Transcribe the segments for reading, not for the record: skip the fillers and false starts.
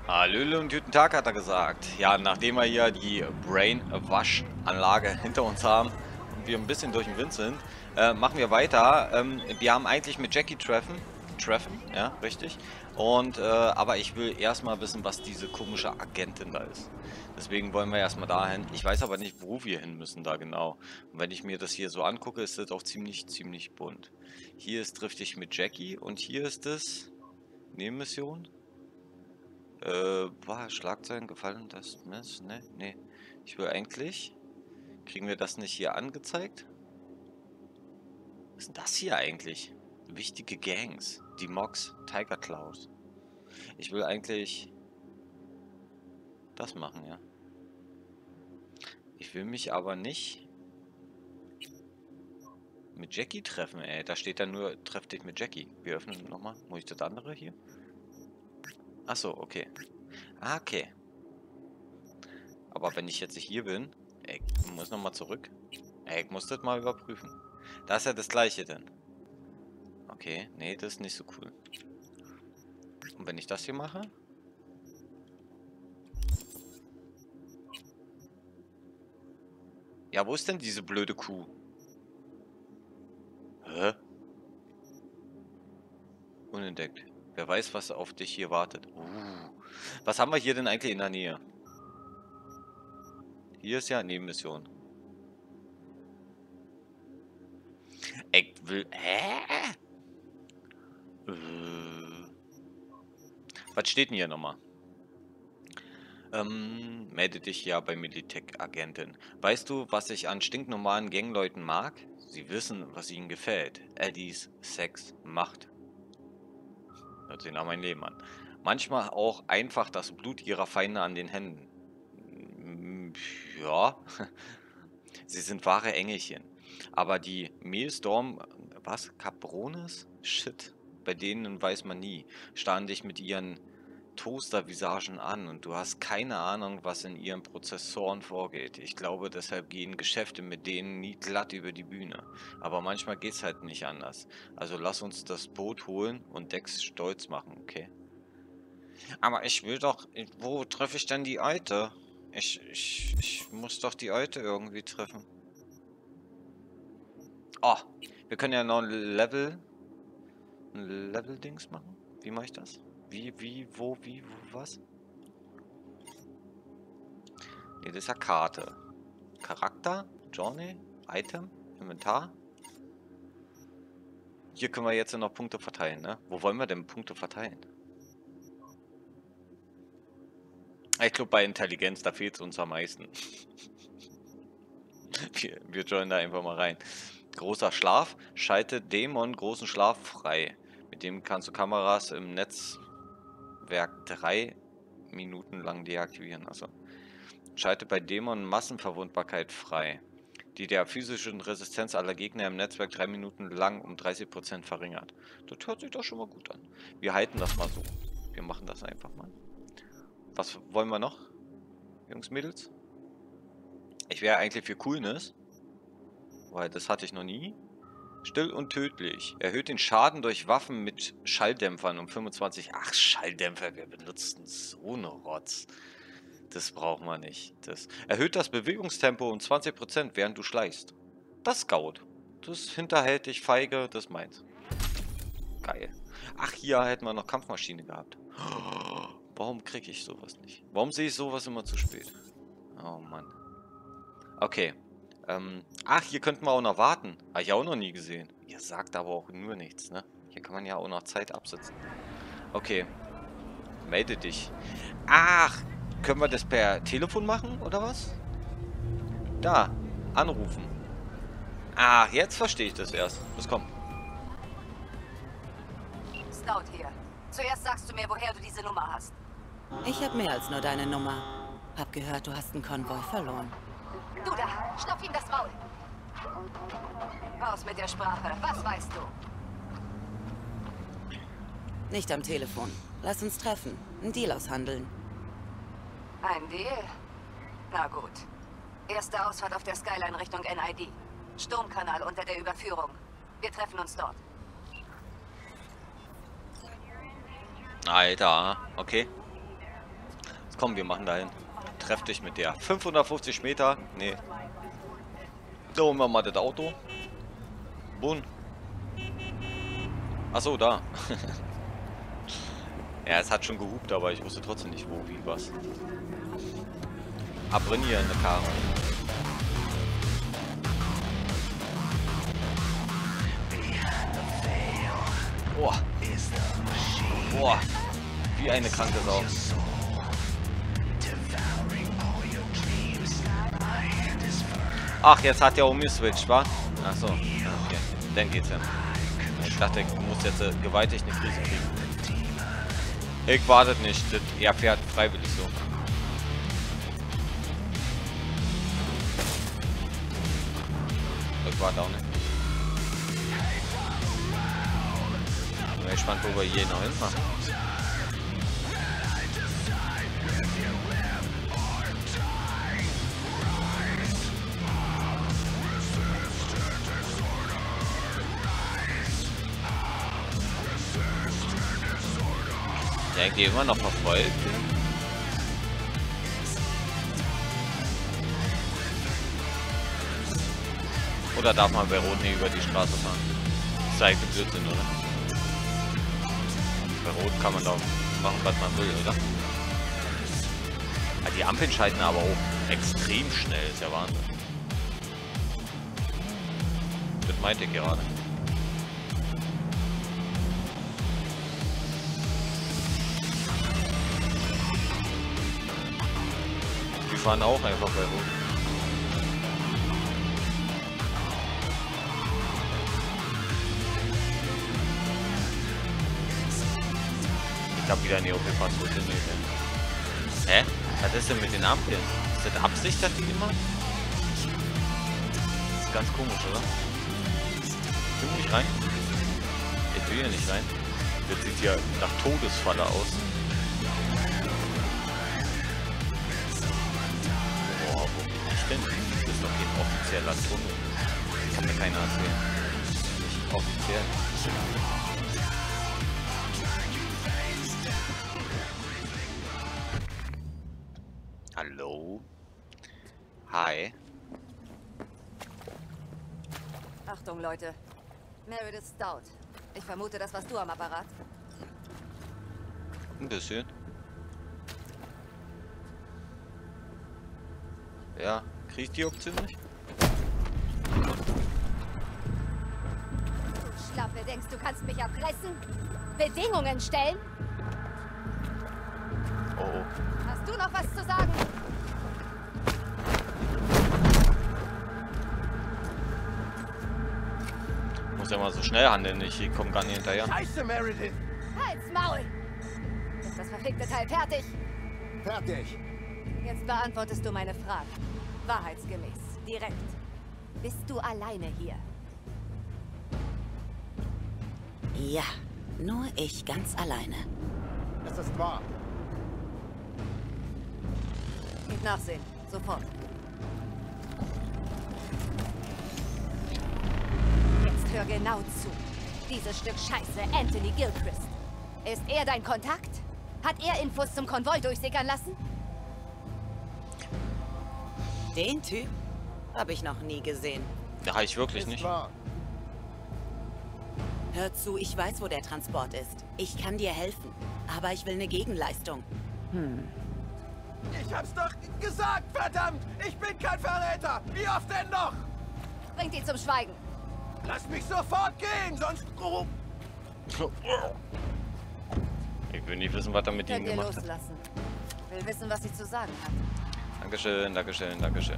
Hallöle und guten Tag, hat er gesagt. Ja, nachdem wir hier die Brainwash-Anlage hinter uns haben und wir ein bisschen durch den Wind sind, machen wir weiter. Wir haben eigentlich mit Jackie treffen, ja, richtig. Und, aber ich will erstmal wissen, was diese komische Agentin da ist. Deswegen wollen wir erstmal dahin. Ich weiß aber nicht, wo wir hin müssen da genau. Und wenn ich mir das hier so angucke, ist das auch ziemlich bunt. Hier ist Triff dich mit Jackie und hier ist es Nebenmission. Schlagzeilen gefallen, das Mist, ne? Nee. Ich will eigentlich. Kriegen wir das nicht hier angezeigt? Was ist denn das hier eigentlich? Wichtige Gangs. Die Mox, Tiger Claws. Ich will eigentlich das machen, ja. Ich will mich aber nicht mit Jackie treffen, ey. Da steht dann nur, treff dich mit Jackie. Wir öffnen nochmal. Muss ich das andere hier? Achso, okay. Ah, okay. Aber wenn ich jetzt hier bin, ey, ich muss nochmal zurück. Ey, ich muss das mal überprüfen. Da ist ja das gleiche denn. Okay, nee, das ist nicht so cool. Und wenn ich das hier mache? Ja, wo ist denn diese blöde Kuh? Hä? Unentdeckt. Wer weiß, was auf dich hier wartet. Was haben wir hier denn eigentlich in der Nähe? Hier ist ja Nebenmission. Ich will... Hä? Was steht denn hier nochmal? Melde dich ja bei Militech-Agentin. Weißt du, was ich an stinknormalen Gangleuten mag? Sie wissen, was ihnen gefällt. Eddies, Sex, Macht. Hört sich nach meinem Leben an. Manchmal auch einfach das Blut ihrer Feinde an den Händen. Ja. Sie sind wahre Engelchen. Aber die Maelstorm, was? Cabrones? Shit. Bei denen weiß man nie. Starren dich mit ihren Toaster-Visagen an und du hast keine Ahnung, was in ihren Prozessoren vorgeht. Ich glaube, deshalb gehen Geschäfte mit denen nie glatt über die Bühne. Aber manchmal geht's halt nicht anders. Also lass uns das Boot holen und Dex stolz machen, okay? Aber ich will doch... Wo treffe ich denn die Alte? Ich muss doch die Alte irgendwie treffen. Oh, wir können ja noch ein Level-Dings machen. Wie mache ich das? Wie, wo, was? Ne, das ist ja Karte. Charakter, Journey, Item, Inventar. Hier können wir jetzt noch Punkte verteilen, ne? Wo wollen wir denn Punkte verteilen? Ich glaube, bei Intelligenz, da fehlt es uns am meisten. wir joinen da einfach mal rein. Großer Schlaf. Schalte Dämon großen Schlaf frei. Mit dem kannst du Kameras im Netzwerk 3 Minuten lang deaktivieren. Also schalte bei Dämon Massenverwundbarkeit frei, die der physischen Resistenz aller Gegner im Netzwerk 3 Minuten lang um 30% verringert. Das hört sich doch schon mal gut an. Wir halten das mal so. Wir machen das einfach mal. Was wollen wir noch, Jungs, Mädels? Ich wäre eigentlich für Coolness, weil das hatte ich noch nie. Still und tödlich. Erhöht den Schaden durch Waffen mit Schalldämpfern um 25. Ach, Schalldämpfer, wer benutzt denn so eine Rotz? Das brauchen wir nicht. Das erhöht das Bewegungstempo um 20%, während du schleichst. Das Scout. Das ist hinterhältig, feige, das meins. Geil. Ach, hier hätten wir noch Kampfmaschine gehabt. Warum kriege ich sowas nicht? Warum sehe ich sowas immer zu spät? Oh Mann. Okay. Ach, hier könnten wir auch noch warten. Habe ich auch noch nie gesehen. Ihr sagt aber auch nur nichts, ne? Hier kann man ja auch noch Zeit absitzen. Okay. Melde dich. Ach, können wir das per Telefon machen, oder was? Da, anrufen. Ach, jetzt verstehe ich das erst. Was kommt? Scout hier. Zuerst sagst du mir, woher du diese Nummer hast. Ich habe mehr als nur deine Nummer. Hab gehört, du hast einen Konvoi verloren. Du da, stopf ihm das Maul. Raus mit der Sprache. Was weißt du? Nicht am Telefon. Lass uns treffen. Einen Deal aushandeln. Ein Deal? Na gut. Erste Ausfahrt auf der Skyline Richtung NID. Sturmkanal unter der Überführung. Wir treffen uns dort. Alter, okay. Komm, wir machen dahin. Treff dich mit der. 550 Meter. Nee. Da holen wir mal das Auto. Boom. Achso, da. Ja, es hat schon gehupt, aber ich wusste trotzdem nicht, wo, wie, was. Abbrennen hier in der Karre. Boah. Boah. Wie eine kranke Sau. Ach, jetzt hat er umgeswitcht, wa? Ach so. Okay. Dann geht's ja. Ich dachte, ich muss jetzt gewaltig eine Krise kriegen. Ich wartet nicht. Er fährt freiwillig so. Ich warte auch nicht. Ich bin gespannt, wo wir hier noch hinfahren. Ja, ich gehe immer noch verfolgt. Oder darf man bei Rot nicht über die Straße fahren? Das ist eigentlich Blödsinn, oder? Bei Rot kann man doch machen, was man will, oder? Ja, die Ampeln schalten aber auch extrem schnell, ist ja Wahnsinn. Das meinte ich gerade. Die fahren auch einfach bei Rot. Ich hab wieder Neopilpass, wo sind wir denn? Hä? Was ist denn mit den Ampeln? Ist das Absicht, dass die immer? Das ist ganz komisch, oder? Ich will nicht rein. Ich will hier nicht rein. Das sieht hier nach Todesfalle aus. Boah, wo bin ich denn? Das ist doch kein offizieller Tunnel. Kann mir keiner erzählen. Nicht offiziell. Hallo? Hi. Achtung, Leute. Meredith Stout. Ich vermute, das warst du am Apparat. Ein bisschen. Ja, krieg ich die Option nicht? Du Schlappe, denkst du kannst mich erpressen? Bedingungen stellen? Oh, oh. Hast du noch was zu sagen? Muss ja mal so schnell handeln, ich komme gar nicht hinterher. Scheiße, Meredith! Halt's Maul! Ist das verfickte Teil fertig? Fertig! Jetzt beantwortest du meine Frage. Wahrheitsgemäß. Direkt. Bist du alleine hier? Ja, nur ich ganz alleine. Es ist wahr. Geht nachsehen. Sofort. Jetzt hör genau zu. Dieses Stück Scheiße, Anthony Gilchrist. Ist er dein Kontakt? Hat er Infos zum Konvoi durchsickern lassen? Den Typ habe ich noch nie gesehen. Ja, ich wirklich Ist nicht. wahr. Hör zu, ich weiß, wo der Transport ist. Ich kann dir helfen, aber ich will eine Gegenleistung. Ich hab's doch gesagt, verdammt! Ich bin kein Verräter! Wie oft denn noch? Bringt ihn zum Schweigen. Lass mich sofort gehen, sonst... Ich will nicht wissen, was er mit ihm Könnt ihr gemacht hat. loslassen. Will wissen, was sie zu sagen hat. Dankeschön, Dankeschön, Dankeschön.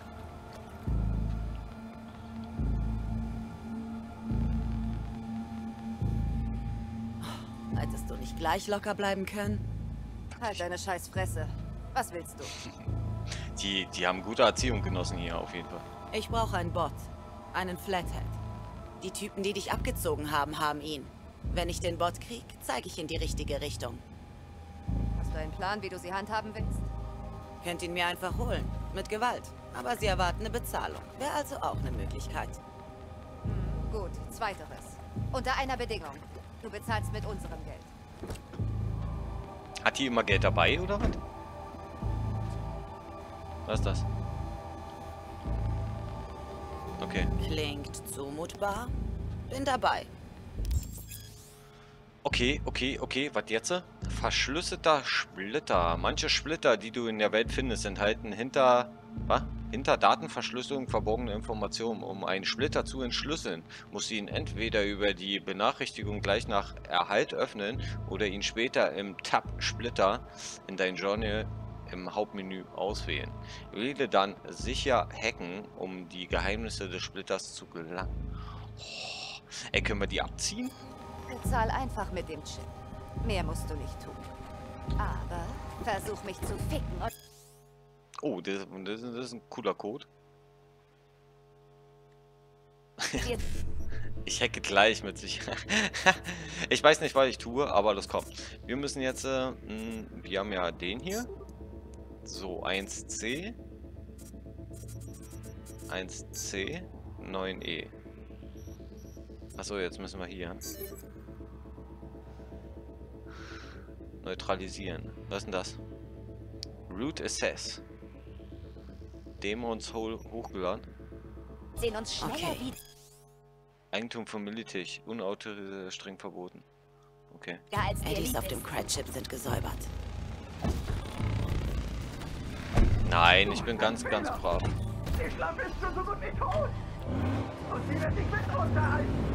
Hättest du nicht gleich locker bleiben können? Halt deine scheiß Fresse. Was willst du? Die haben gute Erziehung genossen hier auf jeden Fall. Ich brauche einen Bot. Einen Flathead. Die Typen, die dich abgezogen haben, haben ihn. Wenn ich den Bot krieg, zeige ich in die richtige Richtung. Hast du einen Plan, wie du sie handhaben willst? Könnt ihn mir einfach holen. Mit Gewalt. Aber sie erwarten eine Bezahlung. Wäre also auch eine Möglichkeit. Gut, zweiteres. Unter einer Bedingung. Du bezahlst mit unserem Geld. Hat die immer Geld dabei oder was? Was ist das? Okay. Klingt zumutbar. Bin dabei. Okay, was jetzt? Verschlüsselter Splitter. Manche Splitter, die du in der Welt findest, enthalten hinter Datenverschlüsselung verborgene Informationen. Um einen Splitter zu entschlüsseln, musst du ihn entweder über die Benachrichtigung gleich nach Erhalt öffnen oder ihn später im Tab Splitter in dein Journal im Hauptmenü auswählen. Wähle dann sicher hacken, um die Geheimnisse des Splitters zu gelangen. Oh, ey, können wir die abziehen? Bezahl einfach mit dem Chip. Mehr musst du nicht tun. Aber versuch mich zu ficken und... Oh, das ist ein cooler Code. Ich hacke gleich mit sich. Ich weiß nicht, was ich tue, aber das kommt. Wir müssen jetzt, wir haben ja den hier. So, 1C. 1C, 9E. Achso, jetzt müssen wir hier neutralisieren. Was ist denn das? Root Assess. Demos hochgeladen. Sehen uns schneller Okay. Eigentum von Militech. Unautorisiert, streng verboten. Okay. wieder als die Eddies Elite auf dem Cred-Chip sind gesäubert. Nein, ich bin ganz brav. Die Schlampe ist schon so gut wie tot. Und sie wird sich mit unterhalten.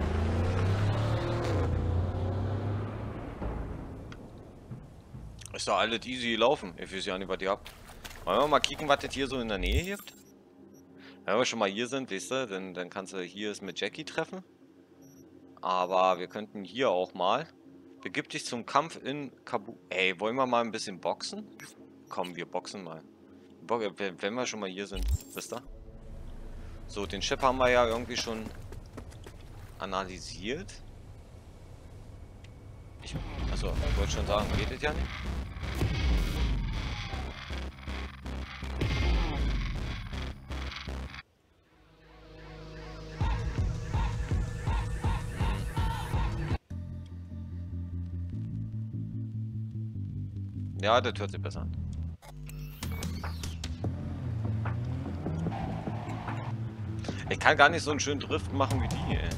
Ist doch alles easy gelaufen. Ich weiß ja nicht, was ihr habt. Wollen wir mal kicken, was das hier so in der Nähe gibt? Wenn wir schon mal hier sind, weißt du, dann kannst du hier es mit Jackie treffen. Aber wir könnten hier auch mal. Begib dich zum Kampf in Kabul. Ey, wollen wir mal ein bisschen boxen? Komm, wir boxen mal. Wenn wir schon mal hier sind, wisst ihr? So, den Chip haben wir ja irgendwie schon analysiert. Achso, ich wollte schon sagen, geht das ja nicht? Ja, das hört sich besser an. Ich kann gar nicht so einen schönen Drift machen wie die, ey.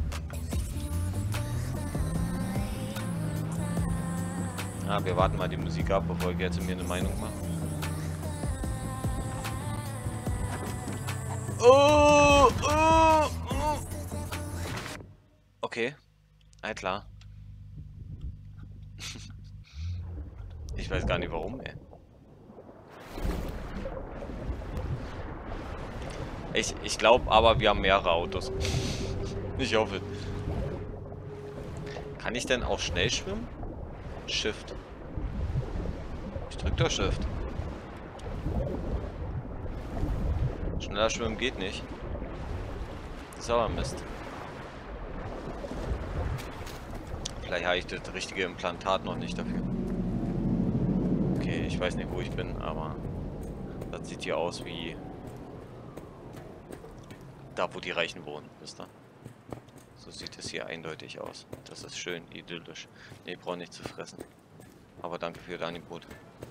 Ah, wir warten mal die Musik ab, bevor ich jetzt mir eine Meinung mache. Oh. Okay. All klar. Ich weiß gar nicht warum, ey. Ich glaube aber, wir haben mehrere Autos. Ich hoffe. Kann ich denn auch schnell schwimmen? Shift. Ich drück doch Shift. Schneller schwimmen geht nicht. Das ist aber Mist. Vielleicht habe ich das richtige Implantat noch nicht dafür. Okay, ich weiß nicht, wo ich bin, aber das sieht hier aus wie da, wo die Reichen wohnen, wisst ihr? So sieht es hier eindeutig aus. Das ist schön idyllisch. Ne, ich brauche nicht zu fressen. Aber danke für das Angebot.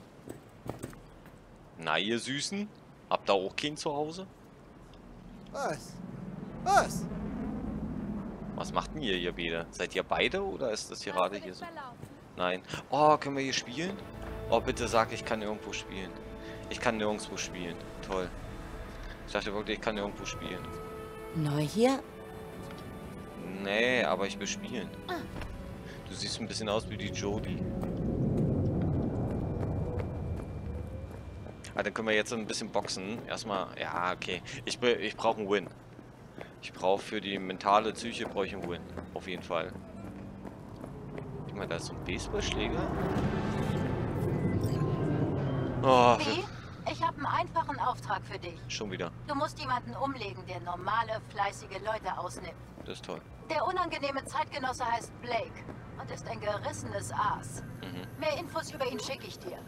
Na, ihr Süßen? Habt ihr auch keinen zu Hause? Was? Was? Was macht denn ihr beide? Seid ihr beide oder ist das hier gerade hier so? Nein. Oh, können wir hier spielen? Oh, bitte sag, ich kann irgendwo spielen. Ich kann nirgendwo spielen. Toll. Ich dachte wirklich, ich kann nirgendwo spielen. Neu hier? Nee, aber ich will spielen. Du siehst ein bisschen aus wie die Jodie. Ah, dann können wir jetzt ein bisschen boxen. Erstmal, ja, okay. Ich brauche einen Win. Ich brauche für die mentale Psyche brauche ich einen Win. Auf jeden Fall. Guck mal, da ist so ein Baseballschläger. Oh, Wie? Ich habe einen einfachen Auftrag für dich. schon wieder. Du musst jemanden umlegen, der normale, fleißige Leute ausnimmt. Das ist toll. Der unangenehme Zeitgenosse heißt Blake und ist ein gerissenes Aas. Mehr Infos über ihn schicke ich dir.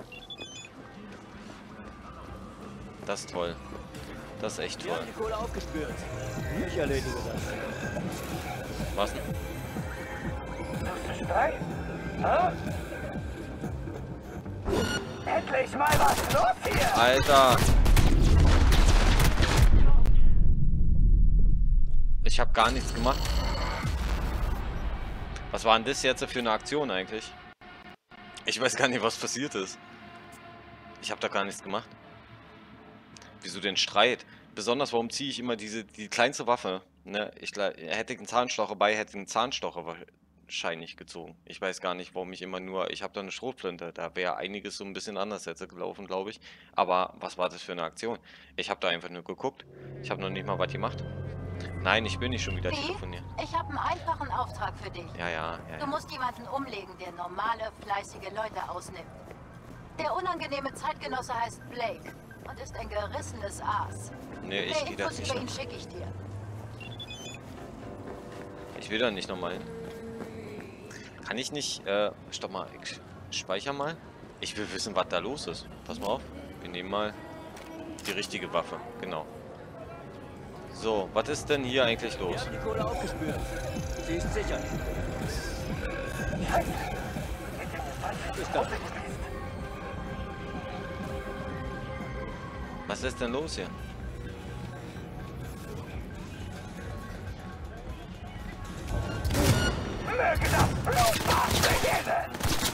Das ist toll. Das ist echt Wir toll. haben die Kohle aufgespürt. Ich erledige das. Was denn? Streit? Ah? Endlich mal was los hier! Alter! Ich habe gar nichts gemacht. Was war denn das jetzt für eine Aktion eigentlich? Ich weiß gar nicht, was passiert ist. Ich habe da gar nichts gemacht. Wieso den Streit? Besonders, warum ziehe ich immer die kleinste Waffe? Ne? Hätte ich einen Zahnstocher bei, hätte ich einen Zahnstocher wahrscheinlich gezogen. Ich weiß gar nicht, warum ich immer nur... Ich habe da eine Schrotflinte. Da wäre einiges so ein bisschen anders jetzt gelaufen, glaube ich. Aber was war das für eine Aktion? Ich habe da einfach nur geguckt. Ich habe noch nicht mal was gemacht. Nein, ich will nicht schon wieder telefonieren. Ich habe einen einfachen Auftrag für dich. Ja. Du musst jemanden umlegen, der normale, fleißige Leute ausnimmt. Der unangenehme Zeitgenosse heißt Blake und ist ein gerissenes Aas. Nee, ich gehe da Infos nicht über hin. ihn schicke ich dir. Ich will da nicht nochmal hin. Kann ich nicht, stopp mal, ich speichere mal. Ich will wissen, was da los ist. Pass mal auf, wir nehmen mal die richtige Waffe, genau. So, was ist denn hier eigentlich Wir los? haben die Kohle aufgespürt. Sie ist sicher. Bis dann. Was ist denn los hier? Möge das Blutbad beginnen!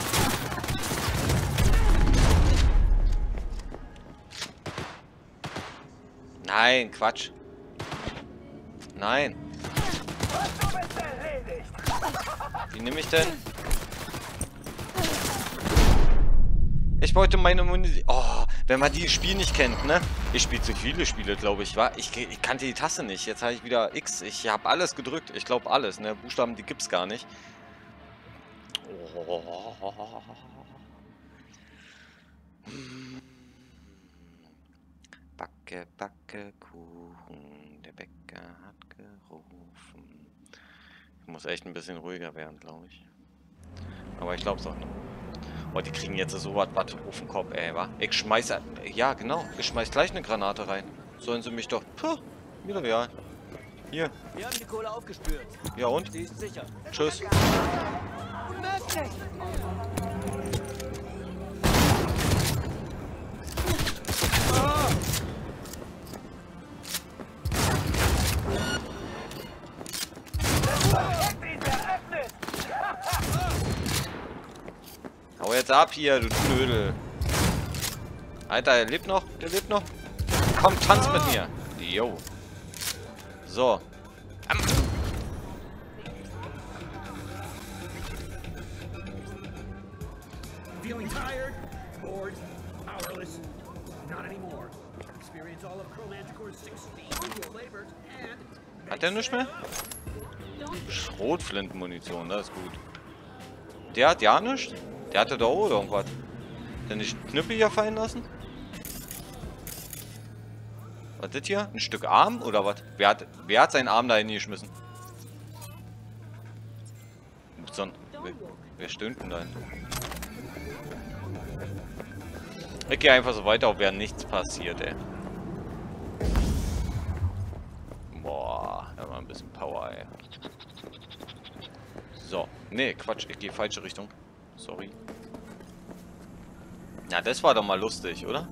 Nein, Quatsch. Nein. Du bist erledigt! Wie nehme ich denn? Ich wollte meine Munition... Oh, wenn man die Spiel nicht kennt, ne? Ich spiele zu viele Spiele, glaube ich, wa? Ich kannte die Taste nicht. Jetzt habe ich wieder X. Ich habe alles gedrückt. Ich glaube alles, ne? Buchstaben, die gibt's gar nicht. Oh. Backe, backe, Kuchen. Der Bäcker hat gerufen. Ich muss echt ein bisschen ruhiger werden, glaube ich. Aber ich glaube es auch noch. Oh, die kriegen jetzt so was auf den Kopf, ey, wa? Ich schmeiße... Ja, genau. Ich schmeiß gleich eine Granate rein. Sollen sie mich doch... Puh, mir doch ja. Hier. Wir haben die Kohle aufgespürt. Ja und? Sie ist sicher. Tschüss. Hau jetzt ab hier, du Knödel. Alter, der lebt noch? Der lebt noch? Komm, tanz mit mir. Jo. So. Feeling tired, bored, powerless? Not anymore. Experience all of Chromanticore's 16 flavors and... Hat der nichts mehr? Schrotflintenmunition, das ist gut. Der hat ja nichts? Der hatte da auch irgendwas. Denn die Knüppel hier fallen lassen? Was ist das hier? Ein Stück Arm oder was? Wer hat seinen Arm da hingeschmissen? Wer stöhnt denn da hin? Ich gehe einfach so weiter, ob wäre nichts passiert, ey. Boah, da war ein bisschen Power, ey. So. Nee, Quatsch, ich gehe falsche Richtung. Sorry. Ja, das war doch mal lustig, oder?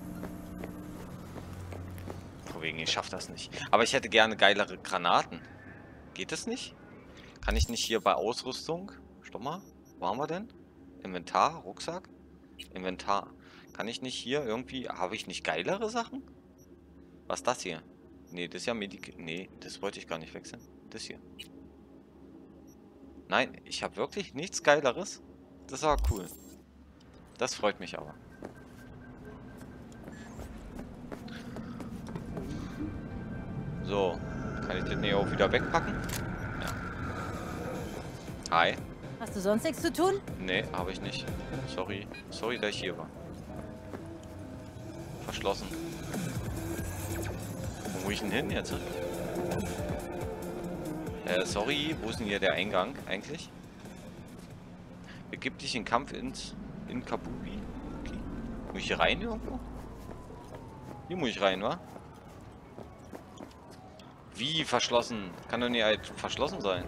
Von wegen, ich schaff das nicht. Aber ich hätte gerne geilere Granaten. Geht das nicht? Kann ich nicht hier bei Ausrüstung? Stopp mal. Wo haben wir denn? Inventar, Rucksack? Inventar. Kann ich nicht hier irgendwie... Habe ich nicht geilere Sachen? Was ist das hier? Nee, das ist ja Medik... Nee, das wollte ich gar nicht wechseln. Das hier. Nein, ich habe wirklich nichts Geileres. Das war cool. Das freut mich aber. So. Kann ich den hier auch wieder wegpacken? Ja. Hi. Hast du sonst nichts zu tun? Nee, habe ich nicht. Sorry. Sorry, dass ich hier war. Verschlossen. Wo muss ich denn hin jetzt? Sorry, wo ist denn hier der Eingang eigentlich? Begib dich in Kampf in Kabubi. Okay. Muss ich hier rein irgendwo? Hier muss ich rein, wa? Wie verschlossen? Kann doch nicht halt verschlossen sein.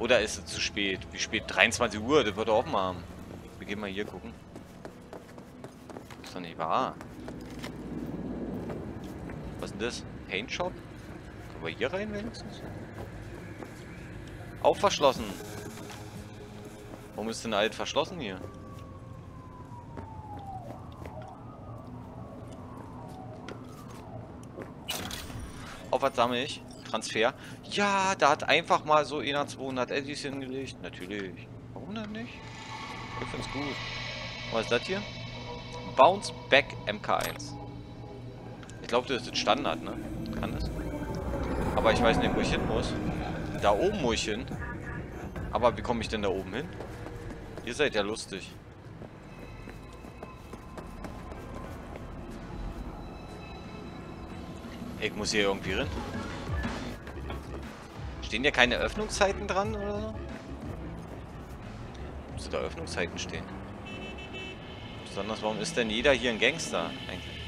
Oder ist es zu spät? Wie spät? 23 Uhr, das wird er offen haben. Wir gehen mal hier gucken. Ist doch nicht wahr. Was ist denn das? Paint Shop? Können wir hier rein wenigstens? Auch verschlossen. Warum ist denn alt verschlossen hier? Auf was sammle ich? Transfer. Ja, da hat einfach mal so einer 200 Eddies hingelegt. Natürlich. Warum denn nicht? Ich find's gut. Was ist das hier? Bounce Back MK1. Ich glaube, das ist Standard, ne? Kann das? Aber ich weiß nicht, wo ich hin muss. Da oben muss ich hin. Aber wie komme ich denn da oben hin? Ihr seid ja lustig. Ich muss hier irgendwie rein. Stehen ja keine Öffnungszeiten dran oder so? Müsste da Öffnungszeiten stehen. Besonders, warum ist denn jeder hier ein Gangster eigentlich?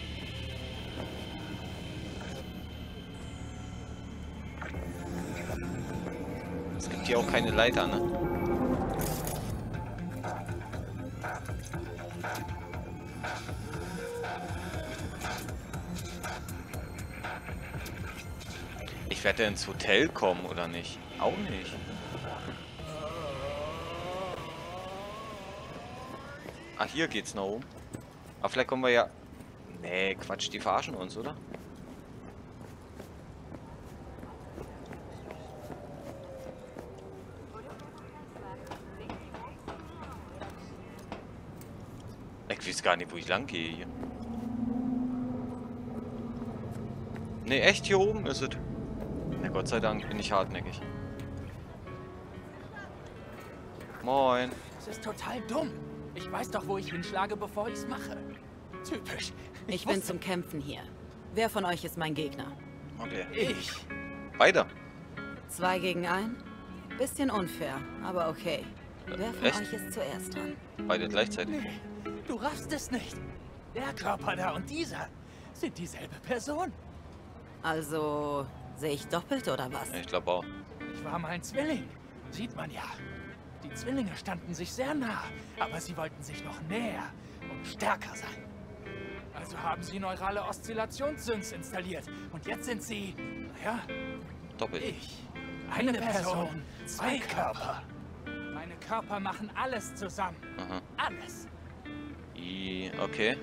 Es gibt hier auch keine Leiter, ne? Ich werde ins Hotel kommen, oder nicht? Auch nicht. Ah, hier geht's nach oben. Aber vielleicht kommen wir ja... Nee, Quatsch, die verarschen uns, oder? Ich weiß gar nicht, wo ich lang gehe hier. Nee, echt hier oben ist es. Na Gott sei Dank bin ich hartnäckig. Moin. Das ist total dumm. Ich weiß doch, wo ich hinschlage, bevor ich es mache. Typisch. Ich bin zum Kämpfen hier. Wer von euch ist mein Gegner? Okay. Ich. Beide. 2 gegen 1? Bisschen unfair, aber okay. Wer von echt? euch ist zuerst dran? Beide gleichzeitig. Nee, du raffst es nicht. Der Körper da und dieser sind dieselbe Person. Also, sehe ich doppelt oder was? Ja, ich glaube auch. Ich war mal ein Zwilling. Sieht man ja. Die Zwillinge standen sich sehr nah, aber sie wollten sich noch näher und stärker sein. Also haben sie neurale Oszillationssynths installiert. Und jetzt sind sie, naja, Doppelt. ich. Eine Person, 2 Körper. Meine Körper machen alles zusammen. Aha. Alles. Okay.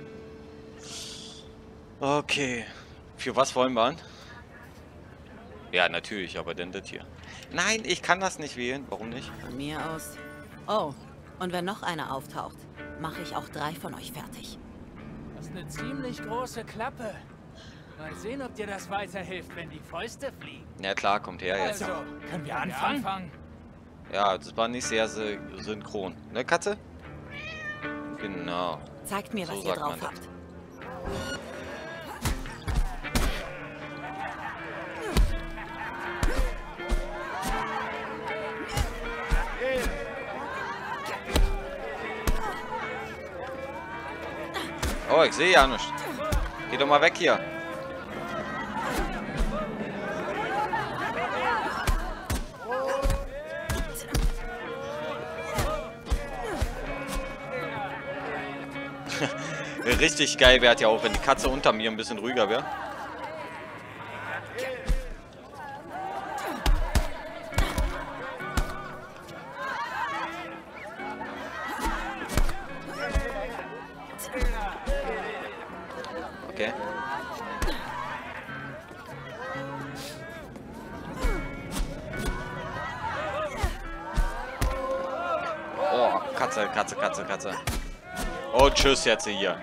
Okay. Für was wollen wir an? Ja, natürlich, aber denn das hier. Nein, ich kann das nicht wählen. Warum nicht? Von mir aus. Oh, und wenn noch einer auftaucht, mache ich auch 3 von euch fertig. Das ist eine ziemlich große Klappe. Mal sehen, ob dir das weiterhilft, wenn die Fäuste fliegen. Ja klar, kommt her jetzt. Also, können wir anfangen? Ja, das war nicht sehr synchron. Ne, Katze? Genau. Zeigt mir, was So ihr sagt man drauf das. habt. Oh, ich sehe ja nichts. Geh doch mal weg hier. Richtig geil wäre ja auch, wenn die Katze unter mir ein bisschen ruhiger wäre. Okay. Oh, Katze, Katze, Katze, Katze. Oh, tschüss jetzt hier.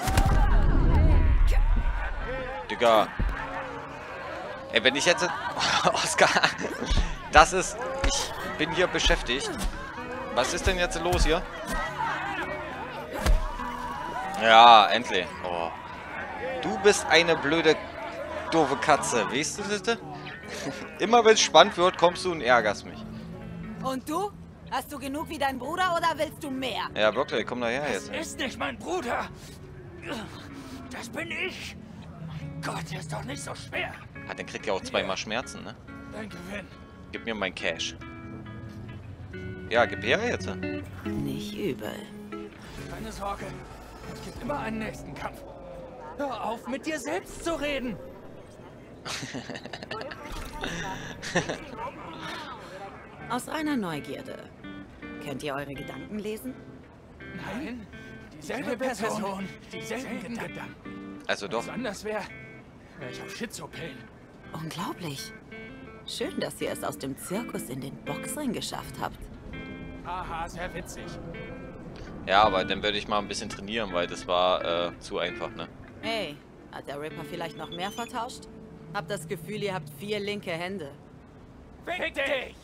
Digga. Ey, wenn ich jetzt... Oskar, das ist... Ich bin hier beschäftigt. Was ist denn jetzt los hier? Ja, endlich. Oh. Du bist eine blöde, doofe Katze. Weißt du das? Immer wenn es spannend wird, kommst du und ärgerst mich. Und du? Hast du genug wie dein Bruder oder willst du mehr? Ja, wirklich, komm daher Das jetzt. ist nicht mein Bruder. Das bin ich. Mein Gott, ist doch nicht so schwer. Dann kriegt ja auch zweimal Schmerzen, ne? Dein Gewinn. Gib mir mein Cash. Ja, gib her jetzt. Nicht übel. Keine Sorge. Es gibt immer einen nächsten Kampf. Hör auf, mit dir selbst zu reden. Aus reiner Neugierde. Könnt ihr eure Gedanken lesen? Nein, dieselbe Person, dieselben Gedanken. Also doch. Was anders wäre ich auf Schizopillen. Unglaublich. Schön, dass ihr es aus dem Zirkus in den Boxring geschafft habt. Haha, sehr witzig. Ja, aber dann werde ich mal ein bisschen trainieren, weil das war zu einfach, ne? Hey, hat der Ripper vielleicht noch mehr vertauscht? Hab das Gefühl, ihr habt 4 linke Hände. Fick dich!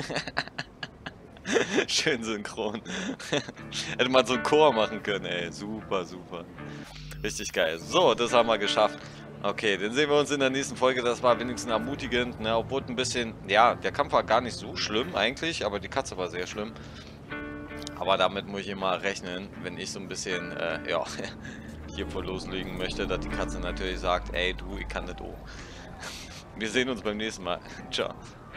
Schön synchron. Hätte man so einen Chor machen können, ey. Super, super. Richtig geil. So, das haben wir geschafft. Okay, dann sehen wir uns in der nächsten Folge. Das war wenigstens ermutigend, ne? Obwohl ein bisschen, ja, der Kampf war gar nicht so schlimm eigentlich, aber die Katze war sehr schlimm. Aber damit muss ich immer rechnen, wenn ich so ein bisschen, ja, hier vor loslegen möchte, dass die Katze natürlich sagt, ey, du, ich kann nicht auch. Wir sehen uns beim nächsten Mal. Ciao.